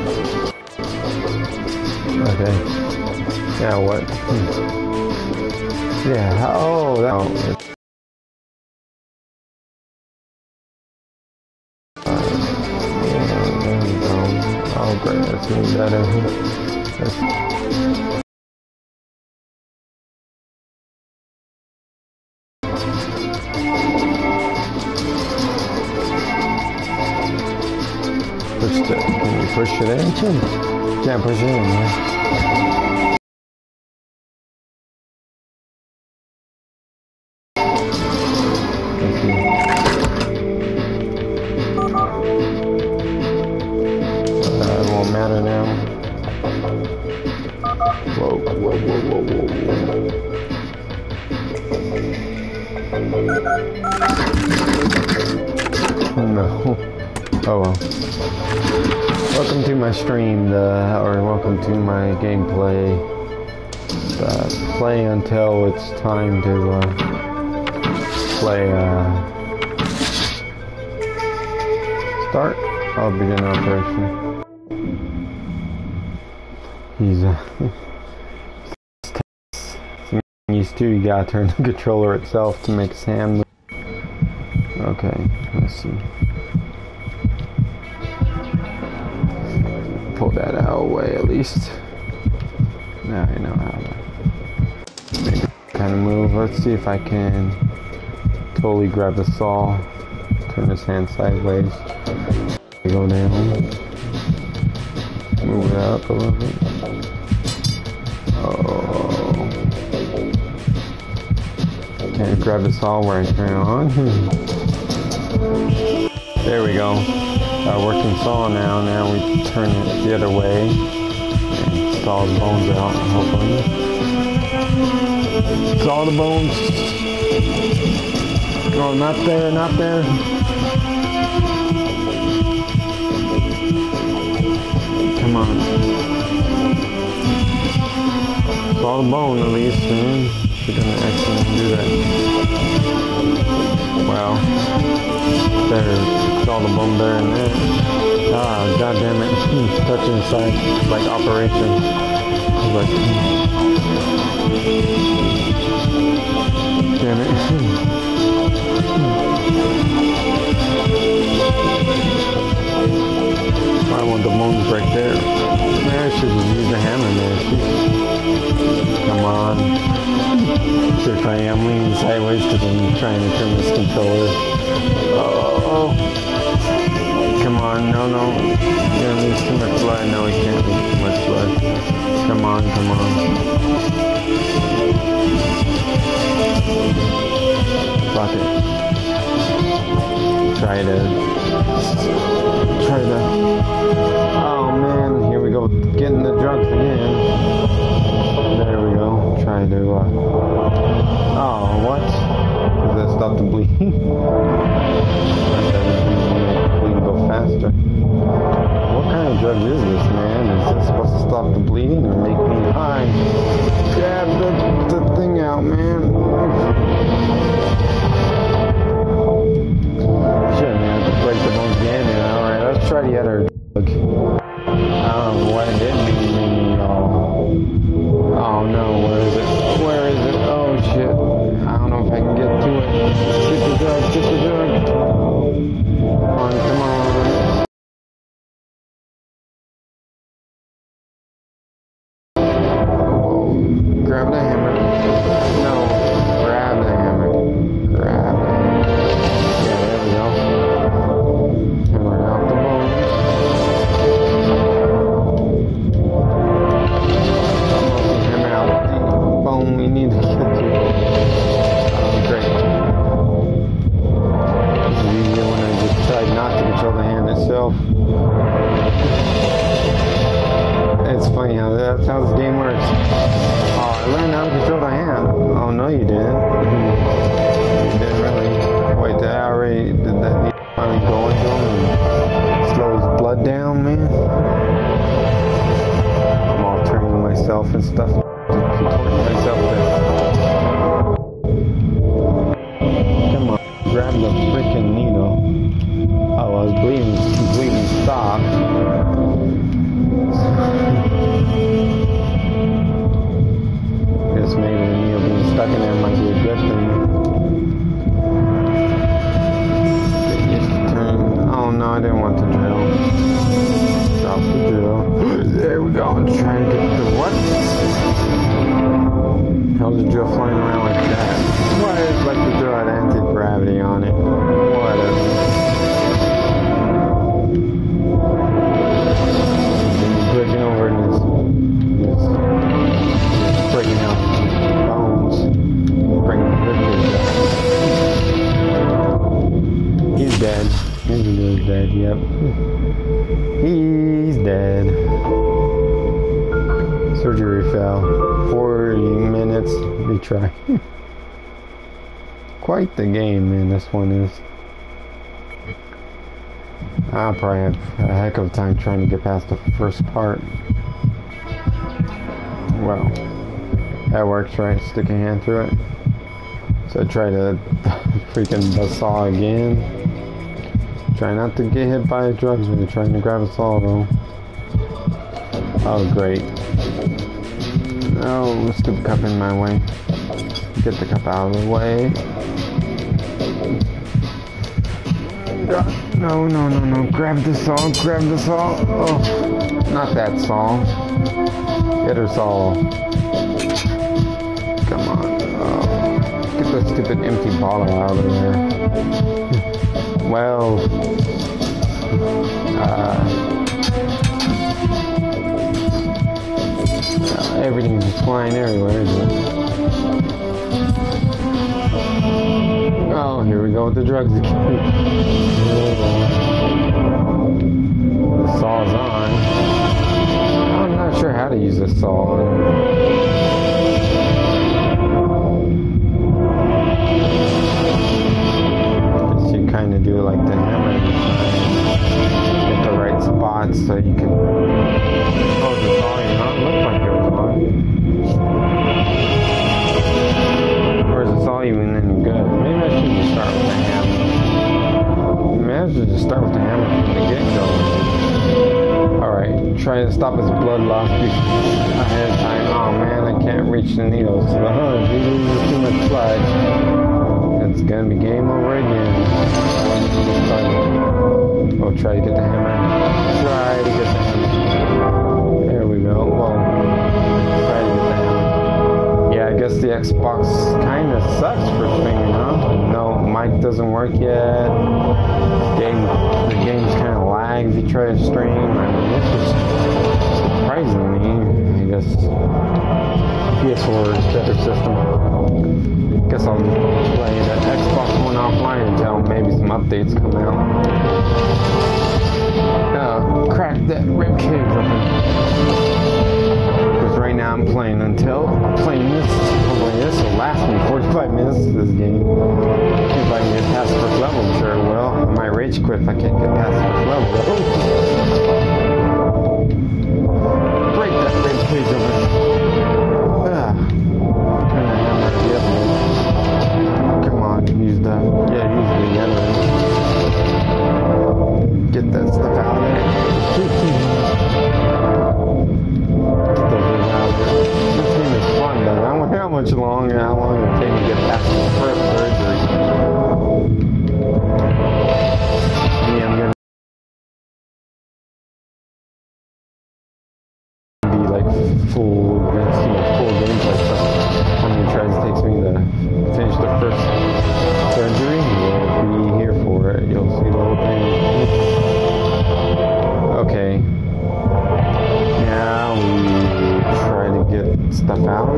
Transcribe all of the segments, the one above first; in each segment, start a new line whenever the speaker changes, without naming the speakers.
Okay. Yeah, what? Yeah, oh, that... Yeah, there we go. Oh, great, that's even better. Can you push it in? Can't push it in, man. It won't matter now. Whoa, whoa, whoa, whoa, whoa, whoa. No. Oh well. Welcome to my stream, or welcome to my gameplay. Play until it's time to play. Start. I'll begin operation. He's used to. You gotta turn the controller itself to make his hand move. Okay, let's see. Pull that out of the way at least. Now I know how to make it kind of move. Let's see if I can totally grab the saw, turn his hand sideways, go down, move it up a little bit. Oh, can't grab the saw where I turn it on. There we go. Working saw now. Now we turn it the other way and saw the bones out, hopefully. Saw the bones. Oh, not there, not there. Come on. Saw the bone at least, man. We're gonna actually do that. Wow. There. Saw the bone there and there. Ah, god damn it. Touching inside. Like operation. Like, damn it. I want the bones right there. Man, I should use the hammer there. Come on. So if I am leaning sideways because I'm trying to turn this controller. Oh. Come on, no. You're gonna lose too much blood. No, we can't lose too much blood. Come on. Block it. Try to. Oh man, here we go. Getting the drugs again. There we go. Try to. Oh, what? Does that stop the bleeding? Go faster. What kind of drug is this, man? Is this supposed to stop the bleeding or make me high? Grab the thing out, man. Shit, man, just break the bones again. Alright, let's try the other drug. I don't know what it did. Maybe oh no, where is it? Oh shit. I don't know if I can get to it. Get the drug. Come on. Grab the hammer. No, grab the hammer. Grab it. Yeah, there we go. Hammer out the bones. Hammer out the bone we need to get to. Great. This is easier when I just tried not to control the hand itself. It's funny how that's how this game works. Oh, I learned how to control the hand. Oh no, you didn't. You didn't really. Wait, did that finally go into him and slow his blood down, man? I'm all turning myself and stuff. Contorting myself with it. Come on, grab the freaking needle. Oh, I was bleeding completely stopped. I'll try to get the what? How's the drill flying around like that? Why is like the drill had anti-gravity on it? Whatever. Breaking over in this breaking out bones. Bringing the ribcage up. He's dead. He's dead, yep. He's dead. Surgery fail. 40 minutes retry. Quite the game, man, this one is. I'll probably have a heck of a time trying to get past the first part. Well, that works, right? Stick a hand through it. So I try to freaking buzzsaw again. Try not to get hit by drugs when you're trying to grab a saw, though. Oh, great. Oh, stupid cup in my way. Get the cup out of the way. No, no, no, no. Grab the saw, grab the saw. Oh, not that saw. Get her saw. Come on. Oh, get that stupid empty bottle out of there. Well, everything's just flying everywhere, isn't it? Oh, here we go with the drugs again. The saw's on. I'm not sure how to use this saw. Kind of do like the hammer, get the right spots so you can hold the saw. You know, it looked like it was on. Or is the saw even any good? Maybe I should just start with the hammer. Maybe I should just start with the hammer from the get-go. Alright, try to stop his blood loss ahead of time. Oh man, I can't reach the needles. He loses too much blood. It's gonna be game over again. We'll try to get the hammer. Try to get the hammer. There we go. Well, try to get the hammer. Yeah, I guess the Xbox kind of sucks for streaming, huh? No, mic doesn't work yet. The game's kind of lagged if you try to stream. I mean, it's just surprising me. I guess PS4 is a better system. Guess I'll play the Xbox One offline until maybe some updates come out. Crack that ribcage open. Because right now I'm playing this. Hopefully this will last me 45 minutes of this game. If I can get past the first level, I'm sure it will. I might rage quit if I can't get past the first level. Break that ribcage open. Use the other. Get that stuff out of there. Get those out of there. This game is fun though. I wonder how long it will take me to get past the first surgery. Yeah, I'm gonna be like full gameplay stuff. How many tries it takes me to finish the first surgery? You'll be here for it. You'll see the whole thing. Okay. Now we try to get stuff out.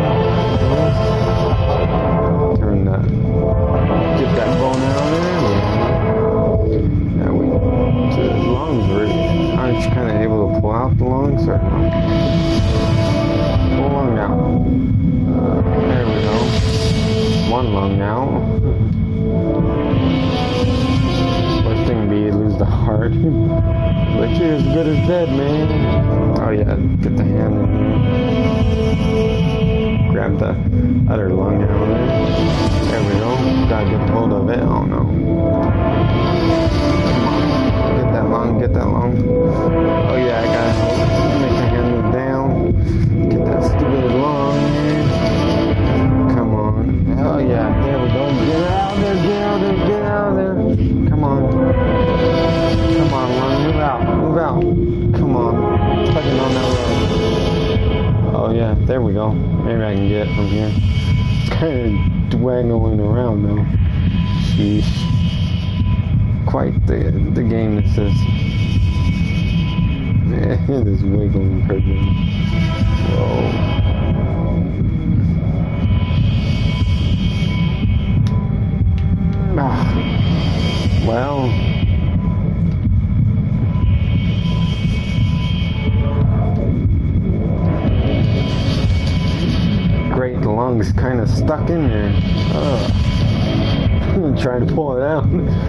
Get that bone out of there. Now the lungs aren't you kind of able to pull out the lungs or not? Pull lung out. There we go. One lung out. Worst thing would be lose the heart. But you're as good as dead, man. Oh yeah, get the hand in there. Grab the other lung out of there. There we go. Gotta get hold of it. Oh no. Come on. Get that lung. Oh yeah, I gotta make the hand move down. Get that stupid lung in. Come on. Oh yeah, there we go. Get out there. Come on, lung, move out. Come on. Tugging on that road. yeah, there we go. Maybe I can get it from here. It's kind of dwindling around though. Sheesh. Quite the game that says it is wiggling curving. Whoa. Well, great, the lung's kind of stuck in there. Trying to pull it out.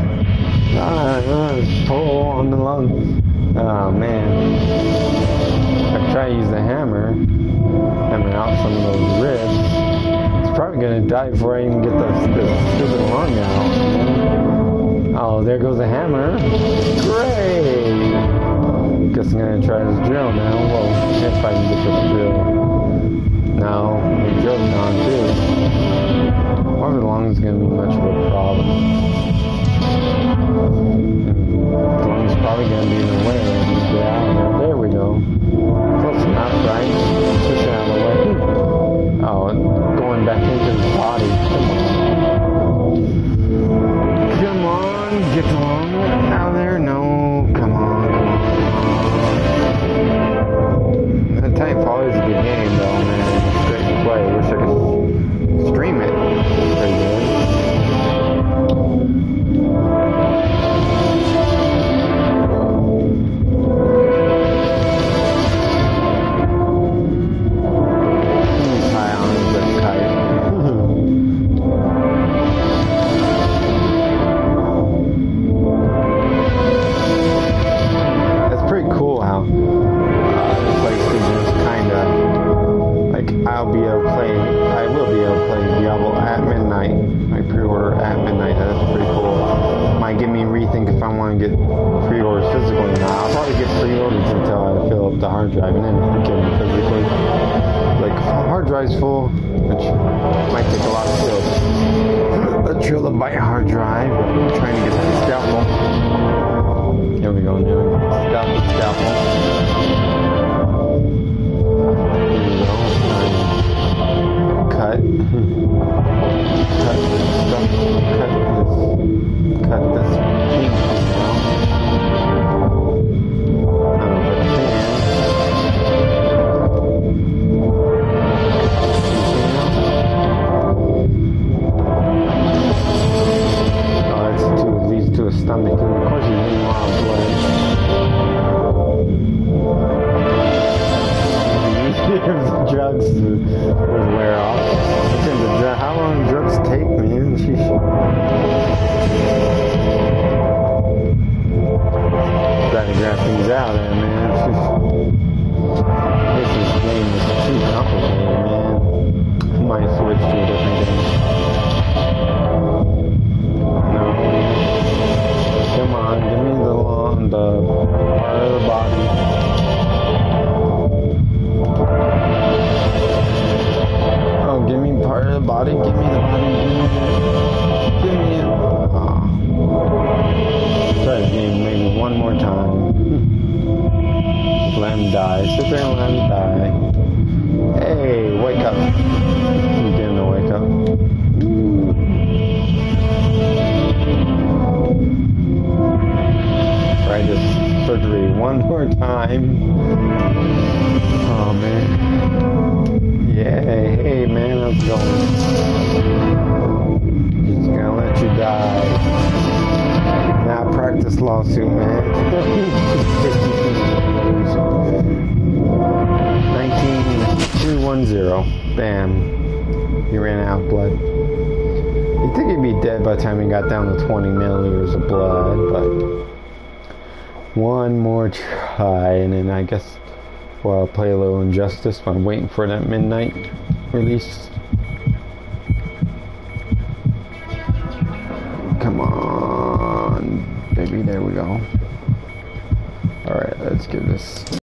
Pull on the lung. Oh man. I try to use the hammer out some of those ribs. It's probably gonna die before I even get the stupid lung out. Oh, there goes the hammer. Great! Guess I'm gonna try this drill now. Whoa, if I can get this drill. No, the drill's gone too. Over the lung is gonna be much of a problem. The lung's probably gonna be in the way when we get out of there. There we go. Close enough, right? Push it out of the way. Oh, going back into his body. Come on, get the lung out of there. No, come on. That Titanfall is a good game, though, man. It's great to play. I wish I could stream it. It's pretty good. Drive and then get them physically. Like hard drive's full, which might take a lot of skills. A drill to buy a hard drive. I'm trying to get that scalpel. Here we go now. Scalpel. Here we go. Cut this piece now. To his stomach, and of course he's in a lot of blood. If the drugs would wear off. How long do drugs take, man? Sheesh. Trying to grab things out there, man. This game is too complicated, man. I might switch to a different game. Come on, give me the part of the body. Oh, give me part of the body, give me the body, give me it. Oh. Try this game maybe one more time. Let him die. Sit there and let him die. Hey, wake up. You didn't wake up. Try this surgery one more time. Oh man. Yeah, hey man, how's it going? Just gonna let you die. Now practice lawsuit, man. 19210. Bam. He ran out of blood. You'd think he'd be dead by the time he got down to 20 milliliters of blood, but one more try, and then I guess I'll play a little Injustice while I'm waiting for that midnight release. Come on, baby, there we go. Alright, let's give this